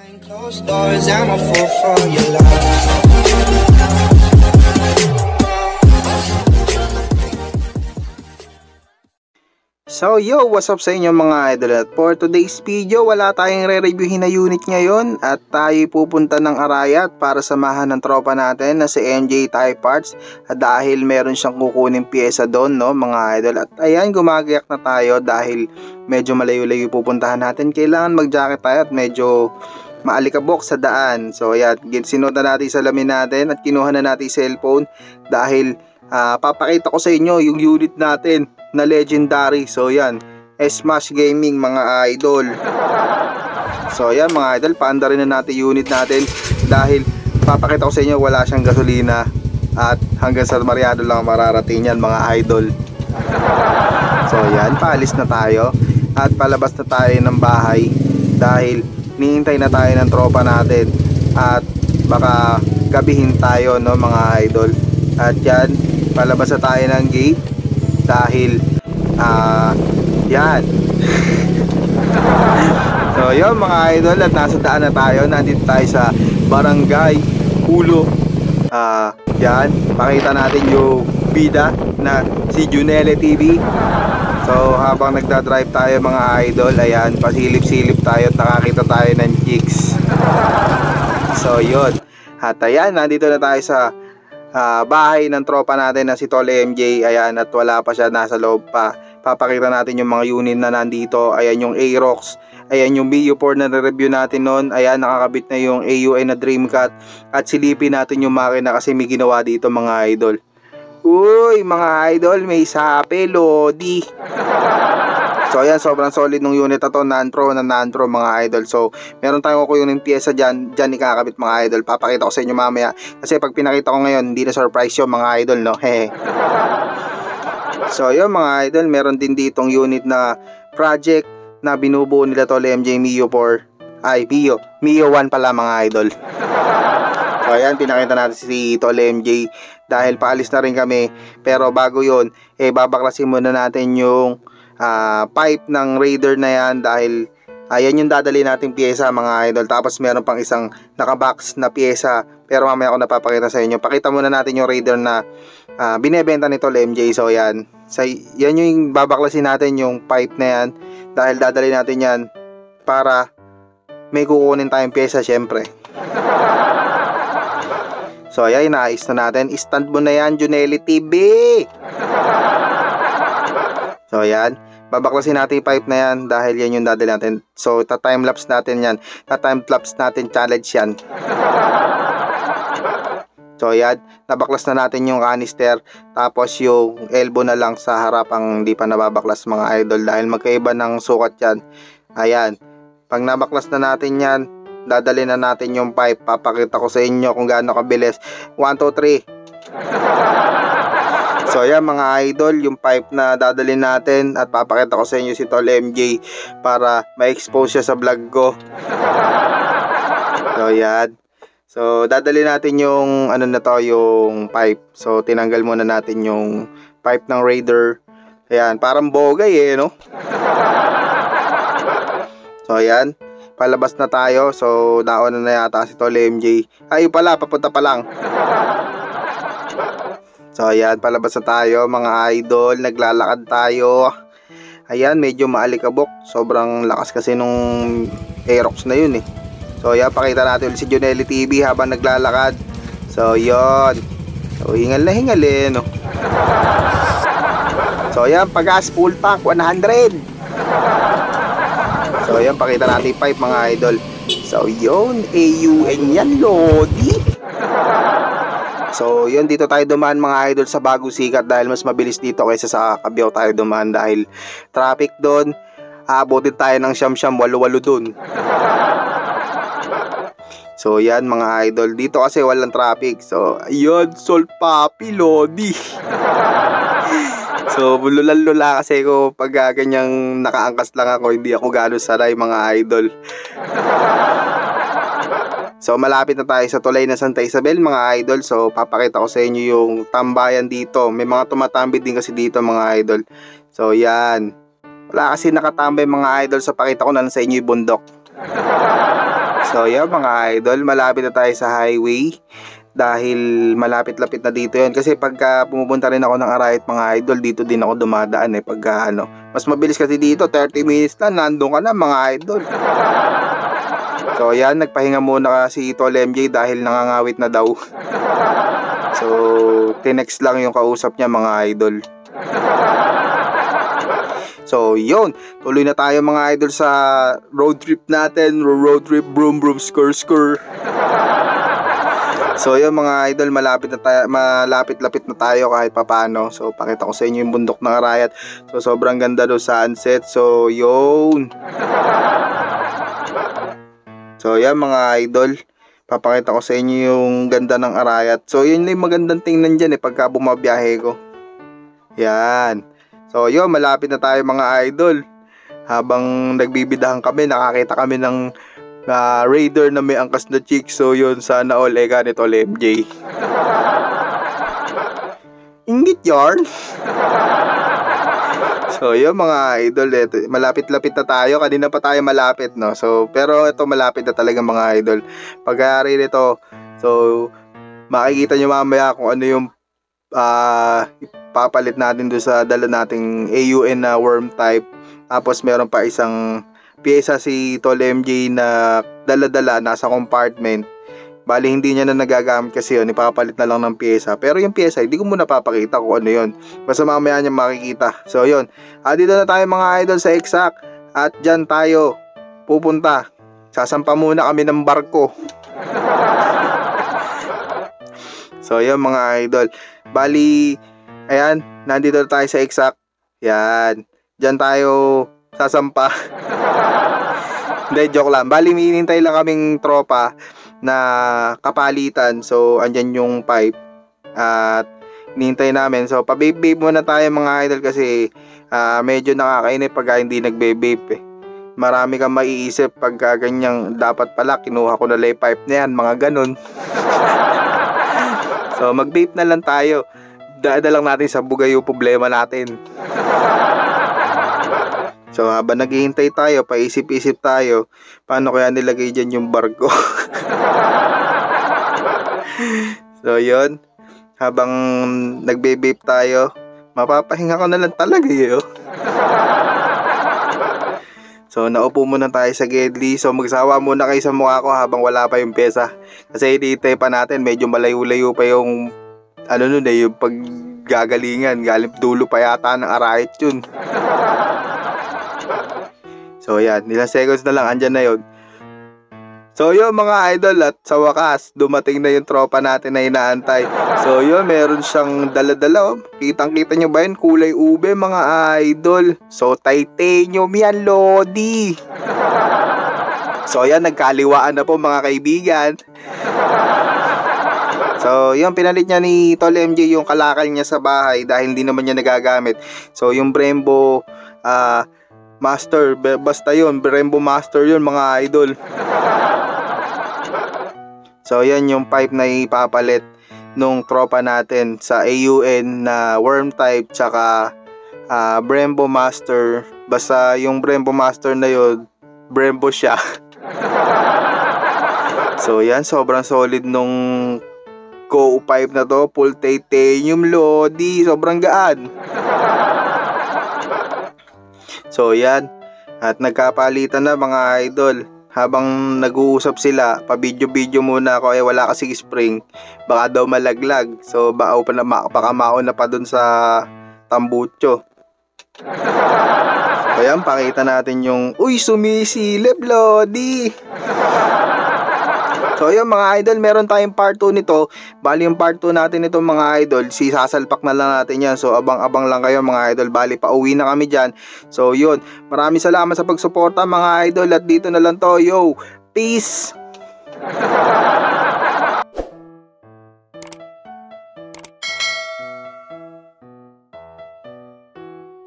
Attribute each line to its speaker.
Speaker 1: Closed doors, I'm a fool for your love.
Speaker 2: So yo, what's up sa inyo mga idol? At for today's video, wala tayong re-reviewin na unit ngayon at tayo pupunta ng Arayat para samahan ng tropa natin na si MJ Type Parts at dahil meron siyang kukunin pyesa doon, no mga idol. At ayan, gumagayak na tayo dahil medyo malayo-layo pupuntahan natin. Kailangan mag-jacket tayo at medyo maalikabok sa daan. So ayan, sinuot na natin sa salamin natin at kinuha na natin cellphone dahil papakita ko sa inyo yung unit natin na legendary. So yan, Smash Gaming mga idol. So yan mga idol, paanda rin na natin unit natin dahil papakita ko sa inyo wala siyang gasolina at hanggang sa Mariado lang mararating yan mga idol. So yan, paalis na tayo at palabas na tayo ng bahay dahil nihintay na tayo ng tropa natin at baka gabihin tayo, no mga idol. At yan, palabas na tayo ng gate dahil yan. So yun mga idol, at nasa daan na tayo. Nandito tayo sa Barangay Ulo. Yan, pakita natin yung bida na si Junelle TV. So habang nagdadrive tayo mga idol, ayan, pasilip-silip tayo at nakakita tayo ng chicks. So yun, at ayan, nandito na tayo sa bahay ng tropa natin na si Tol MJ. Ayan, at wala pa siya, nasa loob pa. Papakita natin yung mga unit na nandito. Ayan yung Aerox, ayan yung BU4 na review natin noon. Ayan, nakakabit na yung AUI na Dreamcat. At silipin natin yung makina kasi may ginawa dito mga idol. Uy mga idol, may sape, Lodi. So ayan, sobrang solid ng unit na to, non-pro mga idol. So meron tayong kukunin pyesa dyan ikakabit mga idol. Papakita ko sa inyo mamaya kasi pag pinakita ko ngayon, hindi na surprise yun mga idol, no? Hehe. So yun mga idol, meron din ditong unit na project na binubuo nila Tol MJ Mio 4. Ay, Mio 1 pala mga idol. So ayan, pinakita natin si Tol MJ dahil paalis na rin kami. Pero bago yun, babaklasin muna natin yung pipe ng Raider na yan dahil ayan yung dadali nating pyesa mga idol. Tapos meron pang isang nakabox na pyesa pero mamaya ako napapakita sa inyo. Pakita muna natin yung Raider na binebenta ni Tol MJ. So yan, yan yung babaklasin natin, yung pipe na yan dahil dadali natin yan para may kukunin tayong pyesa syempre. So ayan, inaayos na natin. Stand mo na yan, Junelle TV. So ayan, babaklasin natin yung pipe na yan dahil yan yung dadali natin. So ta-timelapse natin yan. Ta-timelapse natin, challenge yan. So ayan, nabaklas na natin yung canister. Tapos yung elbow na lang sa harap ang hindi pa nababaklas mga idol dahil magkaiba ng sukat yan. Ayan, pag nabaklas na natin yan, dadali na natin yung pipe. Papakita ko sa inyo kung gaano kabilis. 1, 2, 3. So ayan mga idol, yung pipe na dadali natin at papakita ko sa inyo si Tol MJ para ma-expose siya sa vlog ko. So ayan. So dadali natin yung ano na to, yung pipe. So tinanggal muna natin yung pipe ng Raider. Ayan, parang bogay no? So ayan, palabas na tayo. So nauna na yata si Tol MJ. Ay pala, papunta pa lang. So ayan, palabas na tayo mga idol. Naglalakad tayo. Ayan, medyo maalikabok. Sobrang lakas kasi nung Aerox na yun So ayan, pakita natin ulit si Junelle TV habang naglalakad. So yun. So hingal na hingal no? So ayan, pag-gas full tank 100. So ayan, pakita natin yung pipe mga idol. So yun, AUN yan, Lodi. So yun, dito tayo dumaan mga idol sa Bagong Sikat dahil mas mabilis dito kaysa sa Cabiao tayo dumaan dahil traffic doon. Aabotin tayo ng siyam-siyam, 8-8 doon. So yan mga idol, dito kasi walang traffic. So ayun, Sol Papi, Lodi. So lula-lula kasi ko pag ganyang nakaangkas lang ako, hindi ako gano'n sanay mga idol. So malapit na tayo sa tulay na Santa Isabel mga idol. So papakita ko sa inyo yung tambayan dito. May mga tumatambay din kasi dito mga idol. So yan, wala kasi nakatambay mga idol. So pakita ko na lang sa inyo yung bundok. So So yan mga idol, malapit na tayo sa highway. Dahil malapit-lapit na dito yon. Kasi pagka pumupunta rin ako ng Arayat mga idol, dito din ako dumadaan pagka mas mabilis kasi dito, 30 minutes na nandun ka na mga idol. So yan, nagpahinga muna si Tol MJ dahil nangangawit na daw. So tinext lang yung kausap niya mga idol. So yun, tuloy na tayo mga idol sa road trip natin. Road trip, broom broom, skur skur. So yun mga idol, malapit-lapit na tayo kahit papano. So pakita ko sa inyo yung bundok ng Arayat. So sobrang ganda do sunset. So yun. So yan mga idol, papakita ko sa inyo yung ganda ng Arayat. So yun yung magandang tingnan dyan pagka bumabiyahe ko. Yan. So yun, malapit na tayo mga idol. Habang nagbibidahan kami, nakakita kami ng raider na may angkas na chick. So yun, sana all ni Tol MJ. Inggit yarn. So yun mga idol, malapit-lapit na tayo. Kanina pa tayo malapit, no? So pero ito malapit na talaga mga idol. Pagkari nito, so makikita nyo mamaya kung ano yung papalit natin doon sa dala nating AUN na worm type. Tapos meron pa isang pyesa si Tol MJ na dala-dala nasa compartment. Bali hindi niya na nagagamit kasi yun, ipapalit na lang ng pyesa. Pero yung pyesa, hindi ko muna papakita kung ano yun. Basta mamaya niya makikita. So yun, dito na tayo mga idol sa Exact. At dyan tayo pupunta. Sasampa muna kami ng barko. So yun mga idol, bali ayan, nandito tayo sa Exact. Yan, dyan tayo sasampa. Hindi, joke lang. Bali hinihintay lang kaming tropa na kapalitan. So andyan yung pipe at hinihintay namin. So pababe muna tayo mga idol kasi medyo nakakainip pag hindi nagbe-vape Marami kang maiisip pagka ganyang, dapat pala kinuha ko na lay pipe na yan, mga ganun. So mag-vape na lang tayo. Dada lang natin sa bugay yung problema natin. So habang naghihintay tayo, paisip-isip tayo, paano kaya nilagay dyan yung barko? So yun, habang nagbe-vape tayo, mapapahinga ko na lang talaga yun. So naupo muna tayo sa Gedli. So magsawa muna kayo sa mukha ko habang wala pa yung pyesa. Kasi hinihintay pa natin, medyo malayo-layo pa yung yung paggagalingan. Galing dulo pa yata ng Arayat yun. So yan, ilang seconds na lang, andyan na yun. So yun mga idol, at sa wakas dumating na yung tropa natin na inaantay. So yun, meron siyang dala-dala. Kitang-kita nyo ba yun? Kulay ube mga idol. So titanium yan, Lodi. So yan, nagkaliwaan na po mga kaibigan. So yun, pinalit niya ni Tol MJ yung kalakal niya sa bahay dahil hindi naman niya nagagamit. So yung Brembo Master, basta yun, Brembo Master yun mga idol. So yan yung pipe na ipapalit nung tropa natin sa AUN na worm type tsaka Brembo Master. Basta yung Brembo Master na yun, Brembo siya. So yan, sobrang solid nung Go pipe na to, full titanium, Lodi, sobrang gaan. So yan, at nagkapalitan na mga idol. Habang nag-uusap sila, pa-video-video muna ako, wala kasi spring, baka daw malaglag. So baka mauna pa dun sa tambucho. So yan, pakita natin yung sumisilip, Lodi. So yun mga idol, meron tayong part 2 nito. Bali yung part 2 natin nito mga idol, sasalpak na lang natin yan. So abang-abang lang kayo mga idol. Bali pauwi na kami dyan. So yun, maraming salamat sa pagsuporta mga idol. At dito na lang to, yo, peace.